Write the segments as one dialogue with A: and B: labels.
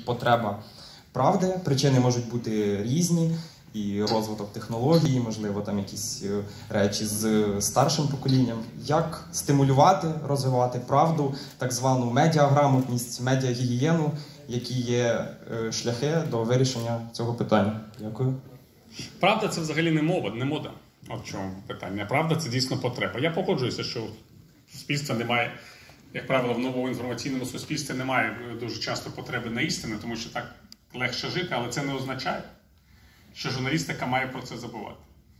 A: потреба правди. Причини можуть бути різні. І розвиток технологій, можливо, там якісь речі з старшим поколінням. Як стимулювати, розвивати правду, так звану медіаграмотність, медіагігієну, які є шляхи до вирішення цього питання? Дякую.
B: Правда – це взагалі не мова, не мода. От в чому питання. Правда – це дійсно потреба. Я погоджуюся, що в суспільстві немає, як правило, в новому інформаційному суспільстві немає дуже часто потреби на істину, тому що так легше жити, але це не означає, що журналістика має про це забувати.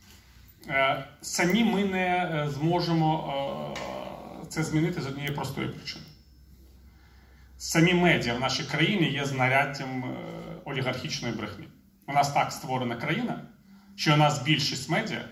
B: Самі ми не зможемо це змінити з однієї простої причини. Самі медіа в нашій країні є знаряддям олігархічної брехні. У нас так створена країна, що у нас більшість медіа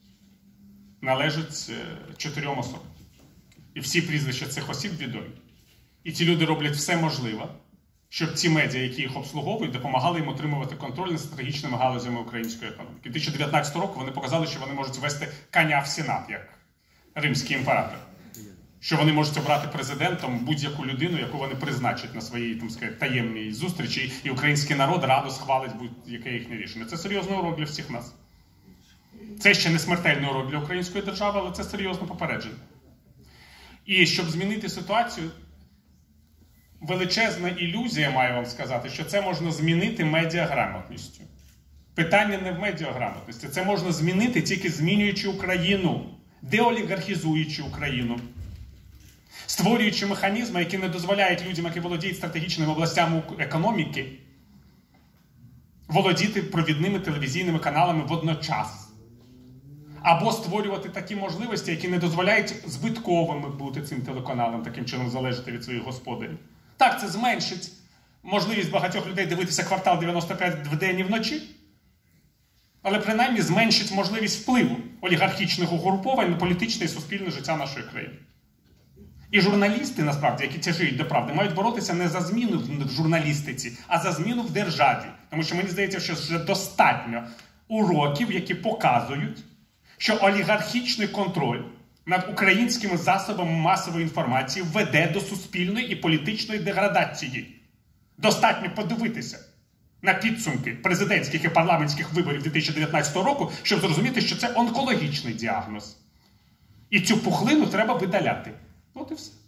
B: належить 4 особам. І всі прізвища цих осіб відомі. І ці люди роблять все можливе, щоб ці медіа, які їх обслуговують, допомагали їм отримувати контроль над стратегічними галузями української економіки. 2019 року вони показали, що вони можуть вести коня в Сенат, як римський імператор. Що вони можуть обрати президентом будь-яку людину, яку вони призначать на своїй, там сказати, таємній зустрічі, і український народ радо схвалить будь-яке їхнє рішення. Це серйозний урок для всіх нас. Це ще не смертельний урок для української держави, але це серйозне попередження. І щоб змінити ситуацію, величезна ілюзія, маю вам сказати, що це можна змінити медіаграмотністю. Питання не в медіаграмотності. Це можна змінити тільки змінюючи Україну, деолігархізуючи Україну, створюючи механізми, які не дозволяють людям, які володіють стратегічними областями економіки, володіти провідними телевізійними каналами водночас. Або створювати такі можливості, які не дозволяють збитковими бути цим телеканалам, таким чином залежати від своїх господарів. Так, це зменшить можливість багатьох людей дивитися «Квартал 95» вдень і вночі, але принаймні зменшить можливість впливу олігархічних угруповань на політичне і суспільне життя нашої країни. І журналісти, насправді, які тяжіють до правди, мають боротися не за зміну в журналістиці, а за зміну в державі. Тому що мені здається, що вже достатньо уроків, які показують, що олігархічний контроль над українськими засобами масової інформації веде до суспільної і політичної деградації. Достатньо подивитися на підсумки президентських і парламентських виборів 2019 року, щоб зрозуміти, що це онкологічний діагноз. І цю пухлину треба видаляти. От і все.